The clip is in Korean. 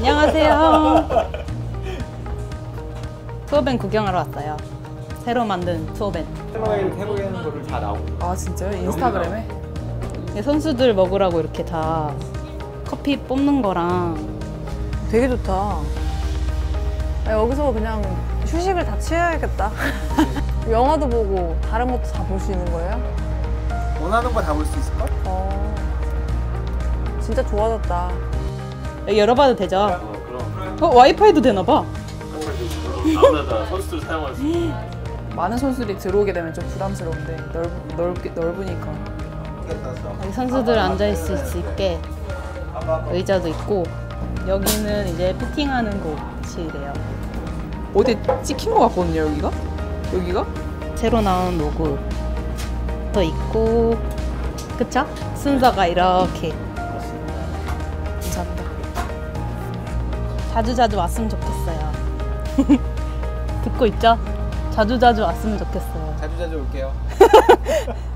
안녕하세요. 투어밴 구경하러 왔어요. 새로 만든 투어밴. 태국에 있는 거를 다 나오고. 아 진짜요? 인스타그램에? 선수들 먹으라고 이렇게 다 커피 뽑는 거랑. 되게 좋다. 아, 여기서 그냥 휴식을 다 취해야겠다. 영화도 보고 다른 것도 다 볼 수 있는 거예요? 원하는 거 다 볼 수 있을걸? 진짜 좋아졌다. 여기 열어봐도 되죠? 그럼 와이파이도 되나봐. 아무나 다 선수들 사용할 수 있어. 많은 선수들이 들어오게 되면 좀 부담스러운데 넓으니까. 여기 선수들 앉아있을 수 있게 의자도 있고, 여기는 이제 피팅하는 곳이래요. 어디 찍힌 거 같거든요, 여기가? 여기가? 새로 나온 로고도 있고, 그쵸? 순서가 이렇게. 감사합니다. 자주자주 왔으면 좋겠어요. 듣고 있죠? 자주자주 왔으면 좋겠어요. 자주자주 올게요.